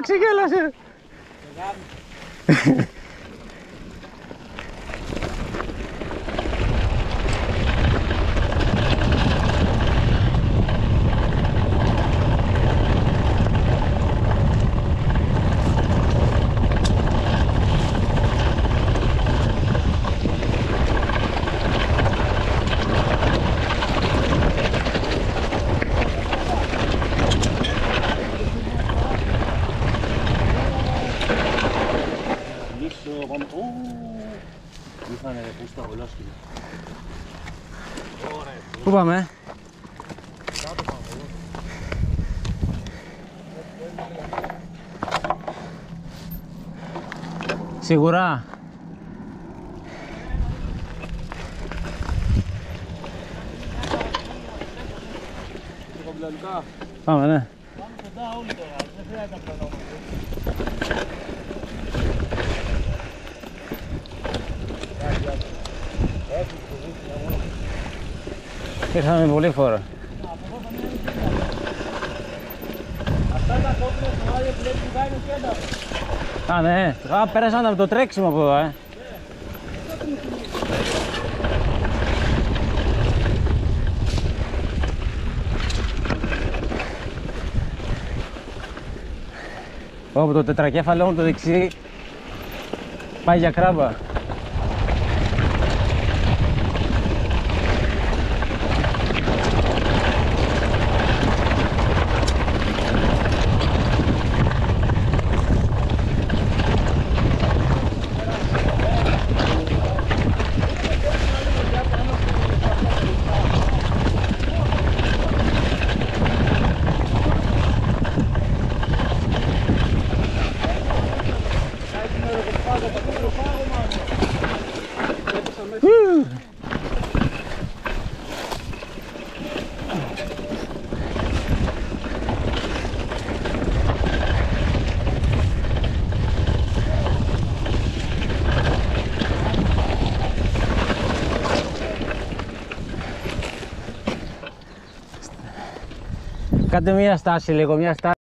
ξεγέλασε. Ήρθανε ρε πούστα γολόσκυλα. Πού πάμε? Σίγουρα. Πάμε, ναι. Πάμε κοντά όλοι τώρα, δεν χρειάζεται να πλανόμαστε. Ήρθαμε πολύ φορά. Αυτά τα κόκκινα σημάδια που λέει που κάνει κέντα. Α, ναι. Α, πέρασαν από το τρέξιμο από εδώ, Όπου το τετρακέφαλο μου το δεξί πάει για κράμπα. Κάντε μια στάση λίγο, μια στάση.